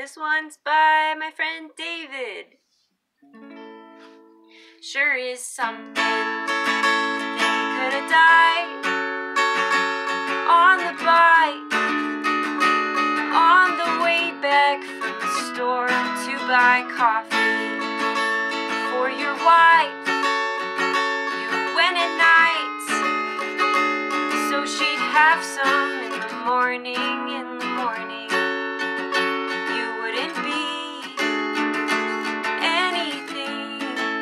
This one's by my friend David. Sure is something. Think you could have died on the bike, on the way back from the store to buy coffee for your wife. You went at night so she'd have some in the morning. You wouldn't be anything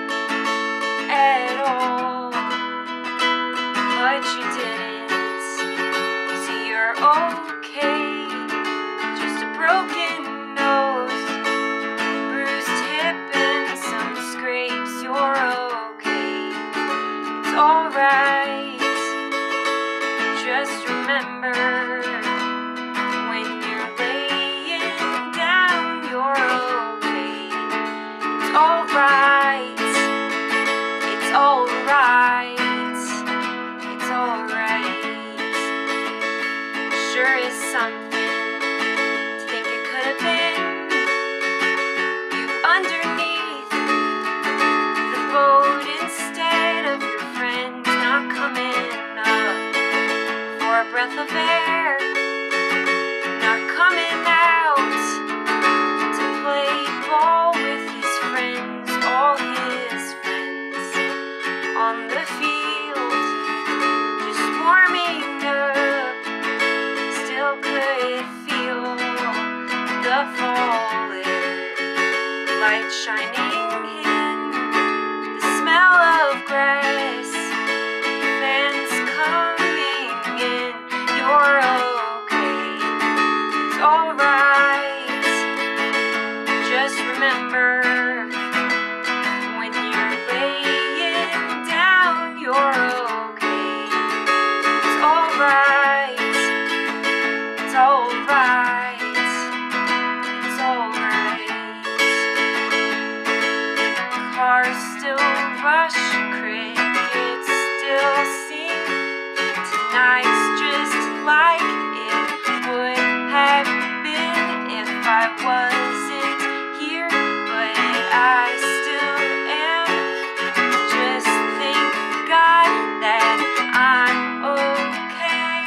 at all, but you didn't. See, you're okay, just a broken nose, bruised hip and some scrapes. You're okay, it's alright. Just remember, when you're laying down, you're okay. It's alright, it's alright, it's alright. Sure is something to think it could have been you underneath the boat instead of your friends not coming up for a breath of air, not coming out to play ball with his friends, all his friends on the field, just warming up. Still could feel the fall air, light shining in, the smell of grass, fans coming in. You're okay, it's alright. Just remember, when you're laying down, you're okay. It's alright, it's alright, it's alright. Cars still rush, crickets still sing. Tonight's just like it would have been if I wasn't here, but I still am. Just thank God that I'm okay.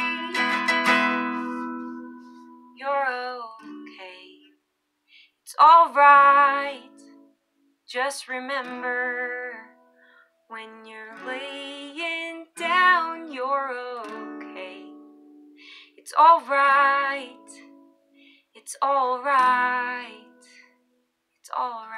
You're okay. It's alright. Just remember, when you're laying down, you're okay. It's alright. It's alright. It's alright.